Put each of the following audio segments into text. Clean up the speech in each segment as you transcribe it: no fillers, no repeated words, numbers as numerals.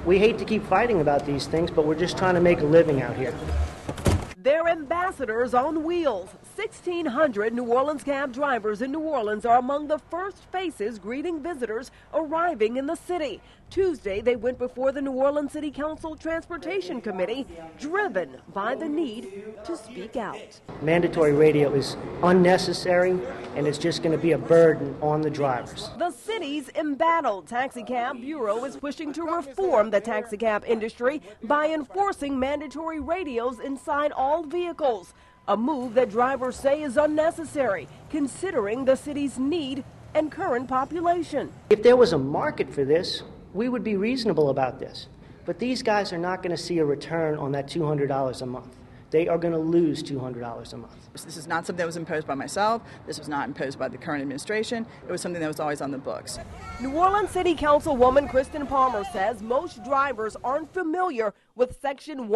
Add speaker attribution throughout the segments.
Speaker 1: We hate to keep fighting about these things, but we're just trying to make a living out here.
Speaker 2: They're ambassadors on wheels. 1,600 New Orleans cab drivers in New Orleans are among the first faces greeting visitors arriving in the city. Tuesday, they went before the New Orleans City Council Transportation Committee, driven by the need to speak out.
Speaker 1: Mandatory radio is unnecessary, and it's just going to be a burden on the drivers.
Speaker 2: The city's embattled taxicab bureau is pushing to reform the taxicab industry by enforcing mandatory radios inside all vehicles, a move that drivers say is unnecessary, considering the city's need and current population.
Speaker 1: If there was a market for this, we would be reasonable about this. But these guys are not going to see a return on that $200 a month. They are going to lose $200 a month.
Speaker 3: This is not something that was imposed by myself. This was not imposed by the current administration. It was something that was always on the books.
Speaker 2: New Orleans City Councilwoman Kristen Palmer says most drivers aren't familiar with Section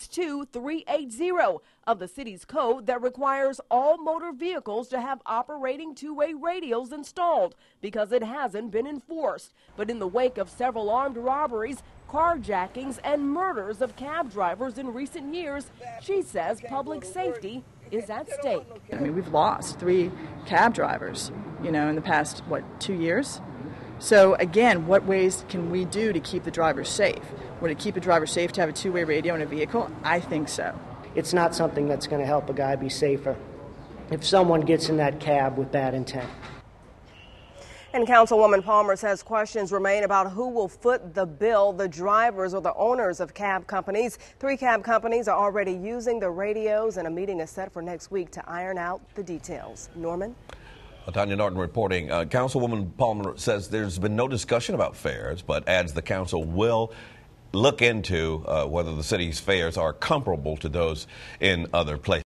Speaker 2: 162380 of the city's code that requires all motor vehicles to have operating two-way radios installed because it hasn't been enforced. But in the wake of several armed robberies, carjackings, and murders of cab drivers in recent years, she says public safety is at stake.
Speaker 3: I mean, we've lost 3 cab drivers, in the past, 2 years? So again, what ways can we do to keep the drivers safe? Would it keep a driver safe to have a two-way radio in a vehicle? I think so.
Speaker 1: It's not something that's going to help a guy be safer if someone gets in that cab with bad intent.
Speaker 2: And Councilwoman Palmer says questions remain about who will foot the bill, the drivers or the owners of cab companies. 3 cab companies are already using the radios, and a meeting is set for next week to iron out the details. Norman?
Speaker 4: Tanya Norton reporting. Councilwoman Palmer says there's been no discussion about fares, but adds the council will look into whether the city's fares are comparable to those in other places.